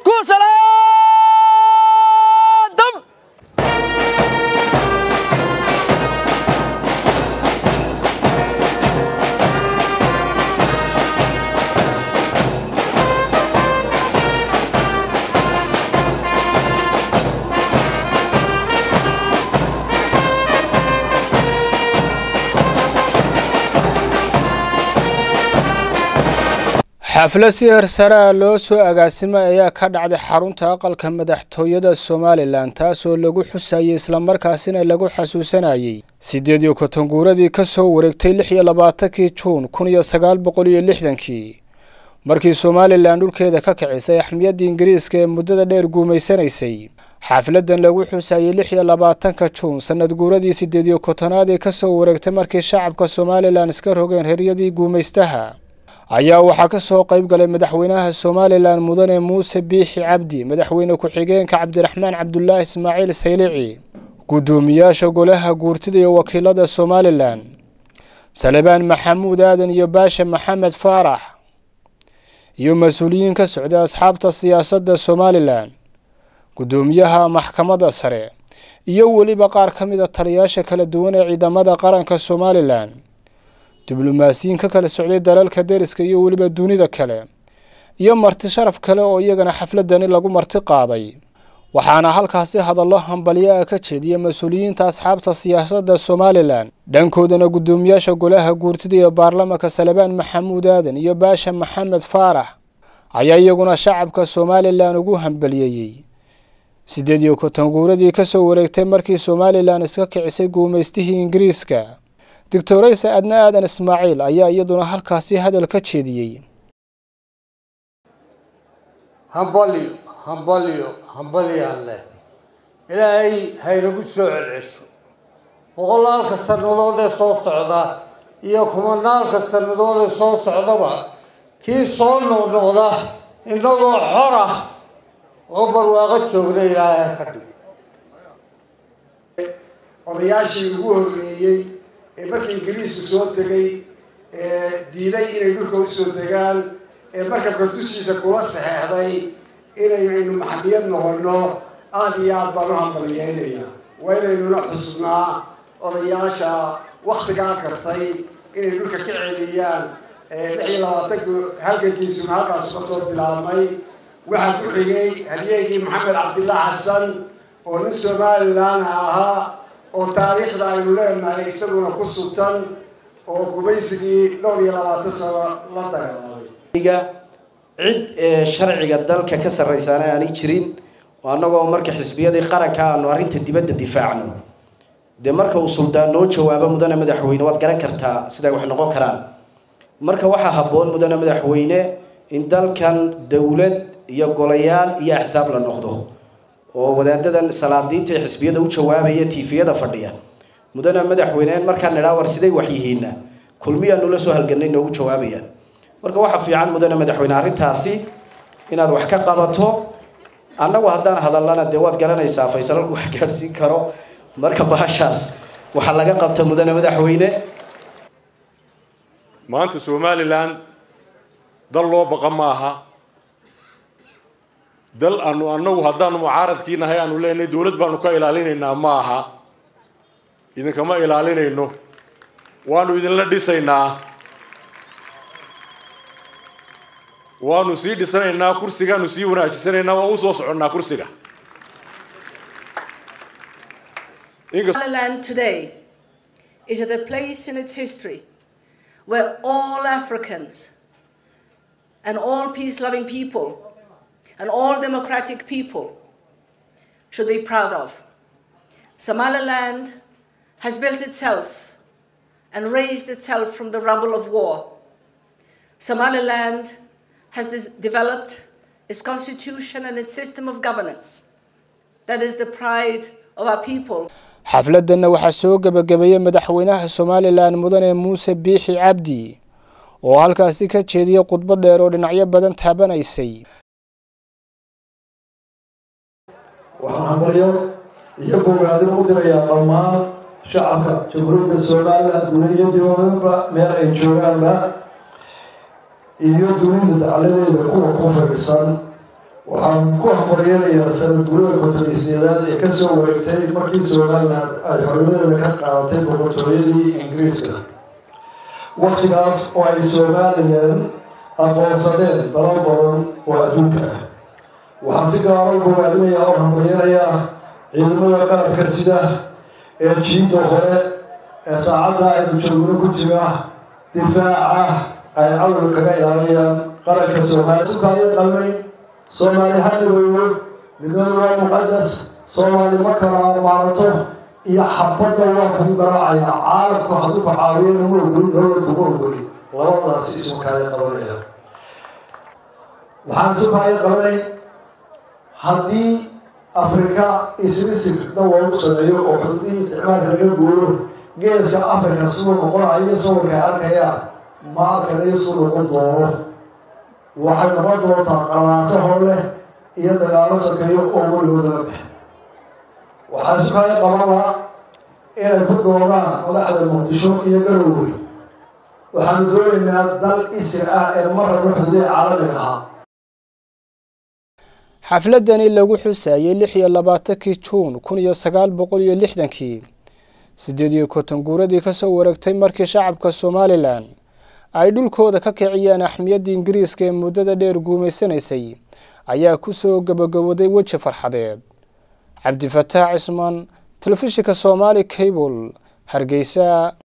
xaflad si hersare loo soo agaasimay ayaa ka dhacday xarunta aqalka madaxtooyada Soomaaliland taasoo lagu xusayay isla markaasina lagu xasuusanayay 8 guuradii ka soo wareegtay 26 Juun 1960 markii Soomaaliland dhulkeeda ka kicisay axmiyadda Ingiriiska ee muddada dheer guumeysanaysay xafladan lagu xusayay 26 Juun sanad guuradii 8 ee ka soo wareegtay markii shacabka Soomaaliland iska rogeen heryadii guumeystaha ayaa waxa ka soo qayb galay madaxweynaha Soomaaliland mudane Muuse Biixi Cabdi madaxweyne ku-xigeenka Cabdiraxmaan Cabdullaahi Ismaaciil Saylici gudoomiyaasha golaha guurtida iyo wakiilada Soomaaliland Salebaan Maxamuud Aadan iyo Baasha Maxamed Faarax iyo mas'uuliyiin ka socda asxaabta siyaasadda Soomaaliland gudoomiyaha maxkamadda sare iyo waliba qaar ka mid ah taliyaasha kala duwan ee ciidamada qaranka Soomaaliland diblomaasiyiin ka kala socday dalalka deriska iyo waliba dunida kale iyo marti sharaf kale oo iyagana xafladani lagu marti qaaday waxaana halkaasi hadallo hambaliye ka jeediyay mas'uuliyiinta asxaabta siyaasadda Soomaaliland dhankoodana gudoomiyaasha golaha guurtida iyo baarlamaanka Salebaan Maxamuud Aadan iyo Baasha Maxamed Faarax ayaa iyaguna shacabka Soomaaliland ugu hambaliyay 8 guuradii ka soo wareegtay markii Soomaaliland iska kicisay guumeystihii Ingiriiska دكتور سعدنا آدن إسماعيل أيها يدنا هالكاسي هذا الكتشيدي همبليو الله إلهي هيرقو سوء العشو وقال لك السنة دي صوص عدا إياكم لك السنة دي صوص عدا كي صونو نغدا إنه حرة وبر واغد شغري إلهي كدو odayaashii ugu horeeyay markii Ingiriisku soo tagay diiday inay dhulka u soo tagaan markabka dushiisa kula saxeexday inaynu maxamiyad noqono aad iyo aad baan u hambalyeynaya waa inaynuna xusnaa odayaasha waqtigaa kartay inay dhulka ka celiyaan 26 halgankiisu halkaas ka soo bilaabmay waxaa ku xigay halyeegii Maxamed Cabdullaahi Xasan oo nin Soomaaliland ahaa oo taariikhda aynu leenahay isaguna ku sugtan oo gumaysigii 22 sano la dagaalamay cid sharciga dalka ka sarreysana aan jirin waanagoo marka xisbiyadii qaranka aanu arinta dibadda difaacno de marka uu suldaan noo jawaabo mudane madaxweyne waad garan kartaa sida wax noqon karaan marka waxa haboon mudane madaxweyne in dalkan dawlad iyo golayaal iyo axsaab la noqdo oo wadaadadan salaadiinta xisbiyada u jawaabaya tiifiyada fadhiya mudane madaxweyne markaan nidhaa war siday wax yihiina kulmiyaanu la soo halganay noogu jawaabayaan marka waxa fiican mudane madaxweyne arintaasi inaad wax ka qabato annagu haddaan hadalana de waad garanaysaa Faysalku wax gaarsiin karo marka bahashaas waxa laga qabto mudane madaxweyne maanta Soomaaliland dal loo baqa maaha dal annagu haddaan mucaaradkiinahay aanu leenahay dawlad baanu ka ilaalinaynaa maaha idinkama ilaalinayno waanu idinla dhisaynaa waanu sii dhisanaynaa kursigaanu sii wanaajisanaynaa waa u soo soconnaa kursiga Somaliland today is at a place in its history where all Africans and all peace-loving people and all democratic people should be proud of. Somaliland has built itself and raised itself from the rubble of war. Somaliland has developed its constitution and its system of governance. That is the pride of our people. xafladana waxa soo gabagabay madaxweynaha Soomaaliland mudane Muuse Biixi Cabdi oo halkaasi ka jeediyay khudbad dheer oo dhinacyo badan taabanaysay waxaan hambalyo iyo bogaadin u dirayaa dhammaan shacabka jamhuuriyadda Soomaaliland gudaheeda meel ay joogaanba iyo dunida dacaladeeda kuwa ku fadhisan waxaan ku hambalyeelayaa sanad guurida kontarisyadeed ee kasoo wareegtay markii Somaliland ay xornimadeeda ka qaadatay boqortooyadii Ingiriiska. waqtigaas oo ay Somaliland aqoonsadeen dalal badan oo adduunka ah. waxaan si gaar ah u bogaadinayaa oo hambalyeelayaa ciidamada qalabka sida ee jiidda hore ee saacadda aynu joogno ku jira difaaca ay cadowga kaga ilaaliyaan qaranka Soomaaliya. Soomaali hadaweyno midnimadu waa muqadas. Soomaali ma kala maarato iyo xabadda waa ku garaacaya caalamku hadduu ka caawiyo nabadgooy labadaas isu kala qabanaya. waxaan isu kala qabanay haddii Afrika isrisir dawal u sameeyo oo xuduudii isticmaalka laga guuro geeska Afrika sidoo noqonayo sawirka arkaya ma arkanayo sidoo noqon doono. waxay noqon doontaa qalaaso hore iyo dagaalo sokeeyo oo weligoodaba bixin. waxaa isu kala qabanaa inay ku doodaan madaxda Muqdisho iyo Garowe. waxaanu doonaynaa dal isir ah ee marraba xuduudii caalamiga ahaa. xafladani lagu xusayay 26 Juun 1960 58 guuradii ka soo wareegtay markii shacabka Somaliland ay dhulkooda ka kiciyeen axmiyadii Ingiriiska ee muddada dheer guumeysanaysay ayaa ku soo gabagabowday weji farxadeed. Cabdi Fataax Ismaan, Telefishinka Somali Cable, Hargeysa.